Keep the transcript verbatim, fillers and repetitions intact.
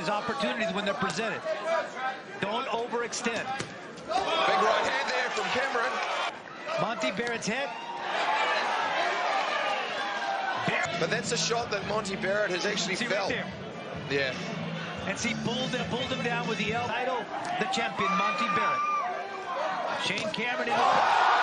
opportunities when they're presented. Don't overextend. Big right hand there from Cameron. Monty Barrett's head. But that's a shot that Monty Barrett has actually see felt. Right there. Yeah. And see, pulled, uh, pulled him down with the L title. The champion, Monty Barrett. Shane Cameron in the